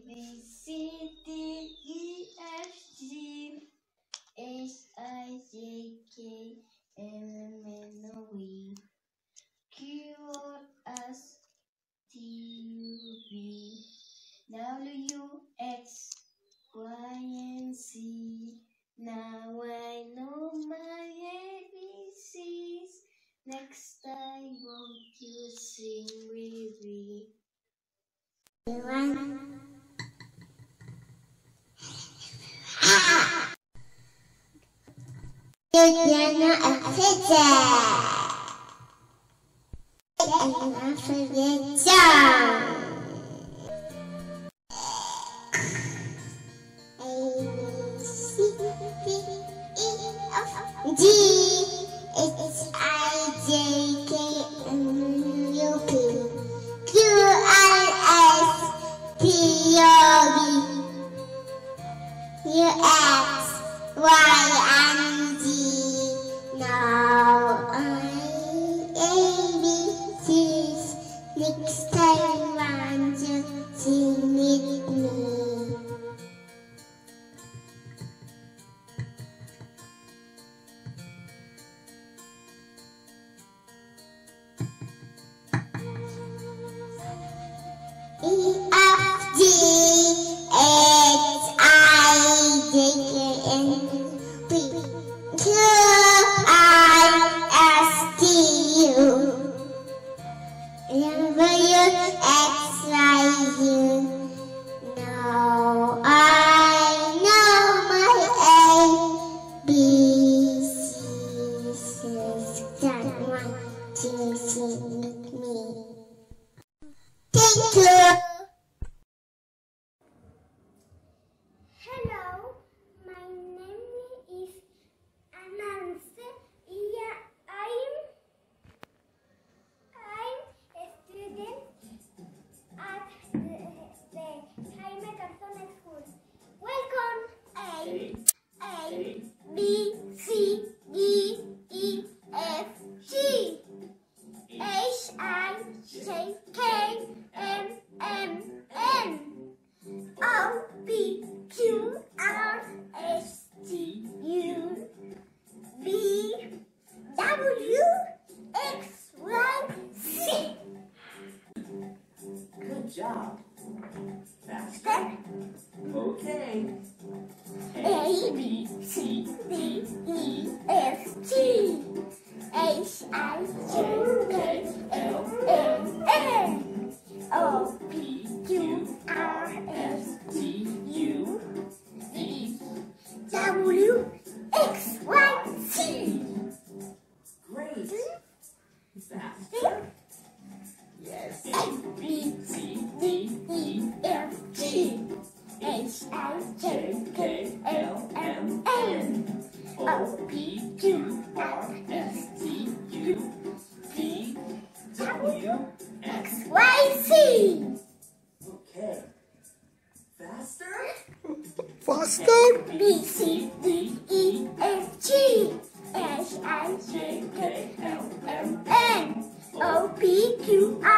B, C, D, E, F, G, H, I, J, K, L, M, N, O, P, Q, R, S, T, U, V, W, X, Y, and Z. Now I know my ABCs. Next time, won't you sing with me? Juliana Alfredo. And Alfredo John. A, B, C, D, E, F, G, H, I, J, K, L, U, P, Q, R, S, T, U, V, U, X, Y, and Z. Now ABCs. Next time, won't you sing with me? E, F, G, H, I, J, K, L, P, Q, R, S, T, U, W, X, Y, U. Now I know my ABCs. Next time, want to sing with me? Thank you. Hello, my name is Ananse. I'm a student at the Jaime Garzón School. Welcome. A, B, C, D, E, F, G, H, I, J, K, M, N, O, P, Q, R, S, T, U, V, W, X, Y, Z. Good job. Faster. Okay. A, B, C, D, E, F, G, H, I, J, K, L, M, N, O, P, Q, R, S, T, U, V, W, X, Y, Z. Great. Faster. Yes. A, B, C, D, E, F, G, H, I, J, K, L, M, N, O, P, Q, R, S, T, U, V, W. X, Y, Z. Okay. Faster. Faster! B, C, D, E, F, G, H, I, J, K, L, M, N, O, P, Q, R,